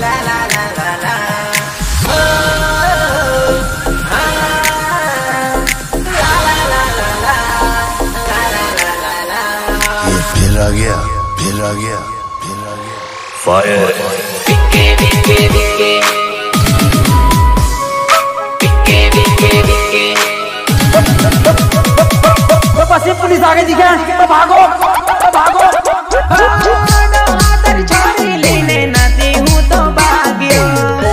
फिर आ गया, फिर आ गया, फिर आ गया। फायर पुलिस आगे दिखे तो भागो, भागो। छोरी लेने नदी हूँ तो भाग्यो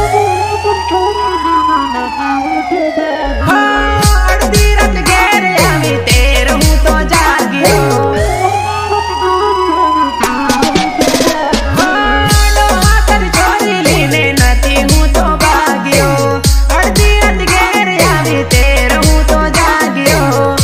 अर्धी रात घेर आवी तेर हूँ तो जागियो छोरी लेने नदी हूँ तो भाग्यो अर्धी रात घेर आवी तेर हूँ तो जागियो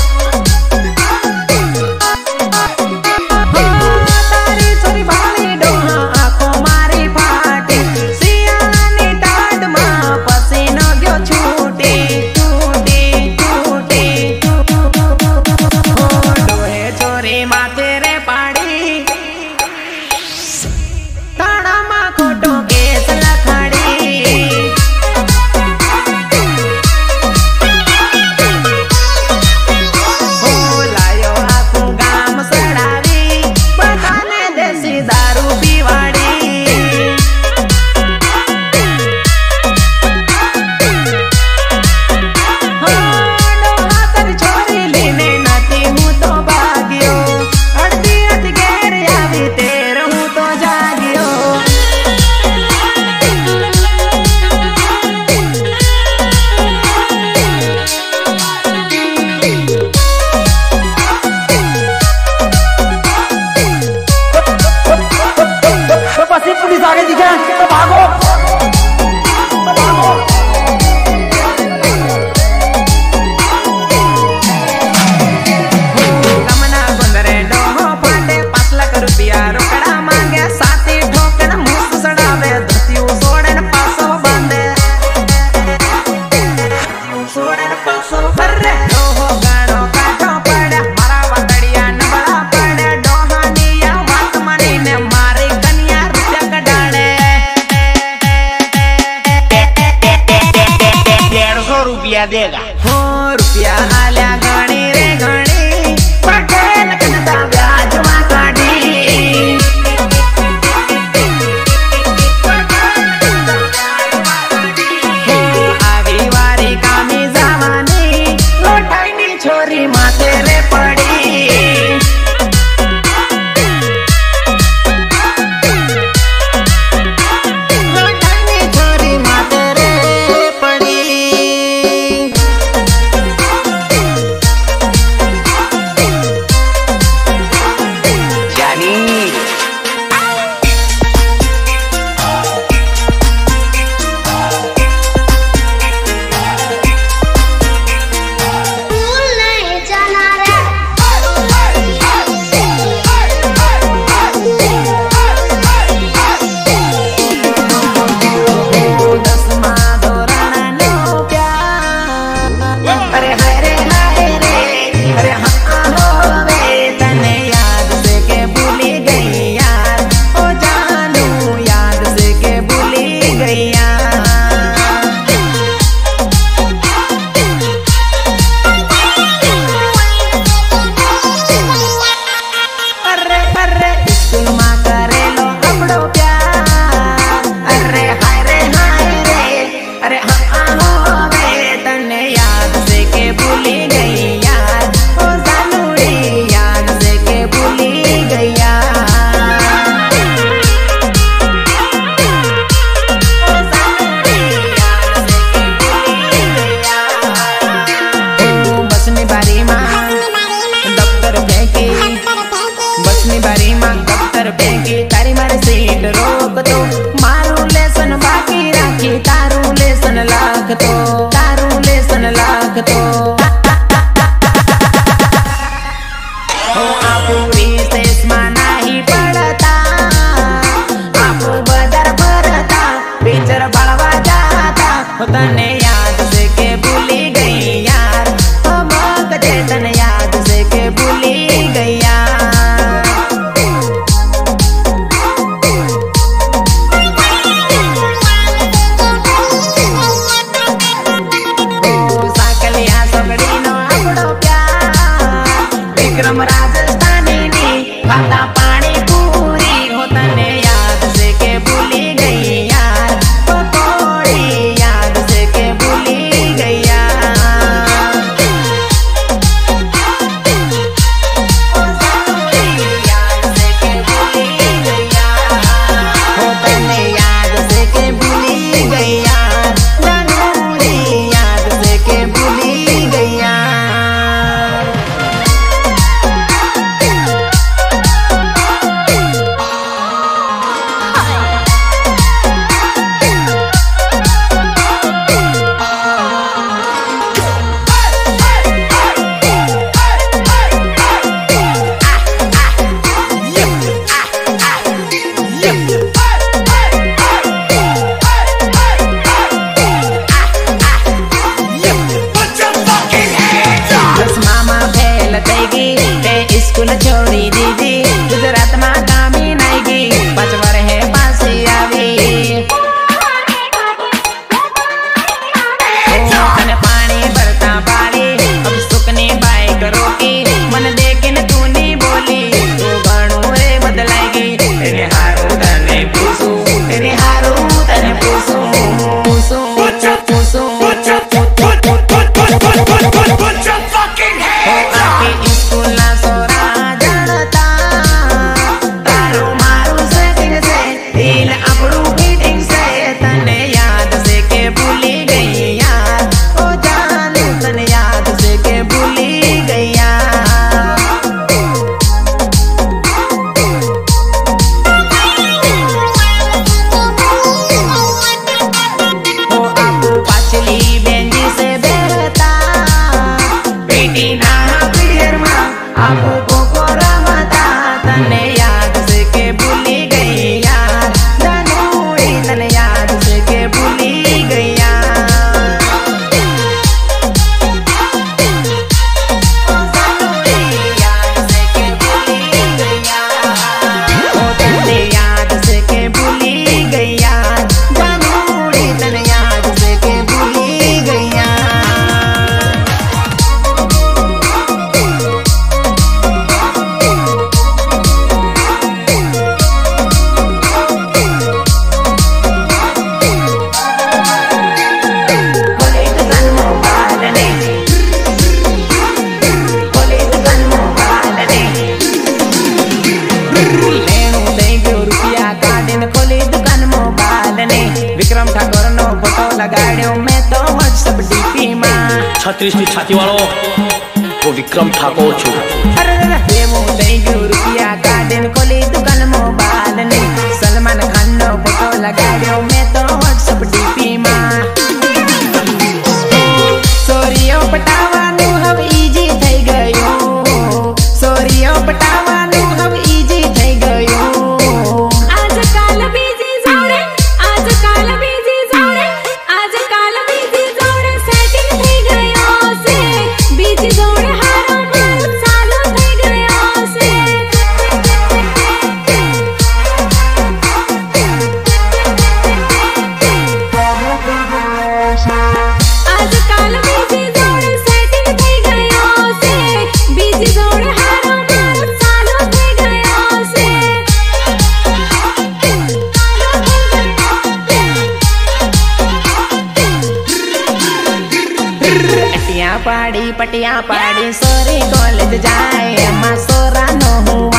पुलिस आगे दिखे तो भागो, भागो। गमना गुंदरे डोहो फाटे 5 लाख रुपया रोकड़ा मांगे साथी ठोकन मुंह सड़ावे धतियो सोड़न पासो बांधे सोड़न पासो बर्रे डोहो गाड़ो काटो पड़े मारा वतड़िया नबड़ा पड़े डोहानिया वात मनी ने मारे कन्या रुपया कडाड़े 150 रुपया देगा हो रुपया आल्या घणी रे घणी पटेल कनता ब्याज मा काढी आवी वारी कामी जवानी लोटाईनी छोरी माथे रे पडी लोटाईनी छोरी माथे रे पडी तारू लेसन लाख तो हो आपू विशेष मा नाही पडता आपू बदर भरता पिंजर बळवा जाता हो तने याद से के भूली गई यार हो मग चेतन याद से के भूली गई यार ने विक्रम ठाकुर नो फोटो लगाड्यो मैं तो व्हाट्सएप डीपी में 36 ની છાતી વાળો वो विक्रम ठाकुर छु। अरे देवो दई गयो रुपया काढीने खोली दुकान मोबाइल ने सलमान खान नो फोटो लगाड्यो मैं तो व्हाट्सएप डीपी में सोरियो पटावानु अब इजी થઈ ગયો सोरियो पटावानु अब इजी થઈ ગયો आजकाल बिजी जोड़े आजकाल बिजी जोड़े सेटिंग થઈ ગયો છે बिजी जोड़े हारो चालू થઈ ગયો છે आजकाल बिजी जोड़े सेटिंग થઈ ગયો છે बिजी जोड़े हारो चालू થઈ ગયો છે पटिया पाड़ी सोरे कॉलेज जाए अम्मा सोरा नो हूँ